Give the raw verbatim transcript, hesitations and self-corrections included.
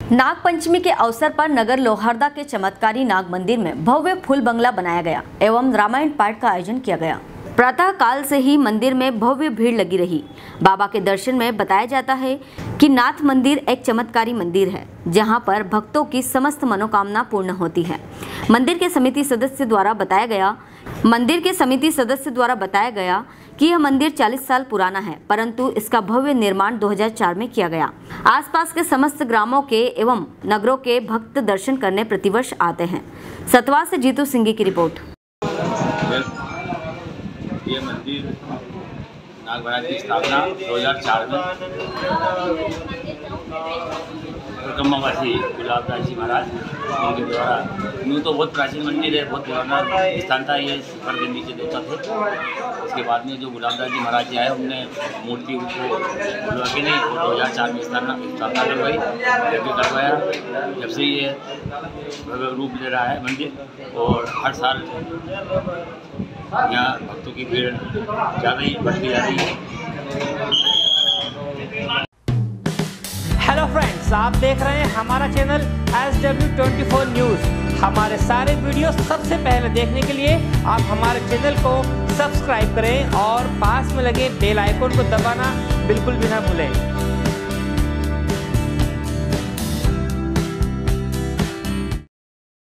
नाग पंचमी के अवसर पर नगर लोहारदा के चमत्कारी नाग मंदिर में भव्य फूल बंगला बनाया गया एवं रामायण पाठ का आयोजन किया गया। प्रातः काल से ही मंदिर में भव्य भीड़ लगी रही। बाबा के दर्शन में बताया जाता है कि नाथ मंदिर एक चमत्कारी मंदिर है जहां पर भक्तों की समस्त मनोकामना पूर्ण होती है। मंदिर के समिति सदस्य द्वारा बताया गया मंदिर के समिति सदस्य द्वारा बताया गया कि यह मंदिर चालीस साल पुराना है, परंतु इसका भव्य निर्माण दो हज़ार चार में किया गया। आसपास के समस्त ग्रामों के एवं नगरों के भक्त दर्शन करने प्रतिवर्ष आते हैं। सतवा से जीतू सिंह की रिपोर्ट। ये मंदिर नाग महाराज की स्थापना दो हज़ार चार में ब्रह्मवासी गुलाबदास जी महाराज उनके द्वारा। यूँ तो बहुत प्राचीन मंदिर है, बहुत पुराना स्थान था, ये शिखर के नीचे देवता थे। उसके बाद में जो गुलाबदास जी महाराज जी आए उनने मूर्ति उनको बुलवा के नहीं और दो हज़ार चार में स्थापना करवाई, यज्ञ करवाया। जब से ये भव्य रूप ले रहा है मंदिर और हर साल यहाँ भक्तों की भीड़ ज़्यादा ही बढ़ती जा रही है। हेलो फ्रेंड्स, आप देख रहे हैं हमारा channel S W twenty four news. हमारे सारे वीडियो सबसे पहले देखने के लिए आप हमारे चैनल को सब्सक्राइब करें और पास में लगे बेल आइकन को दबाना बिल्कुल भी ना भूलें।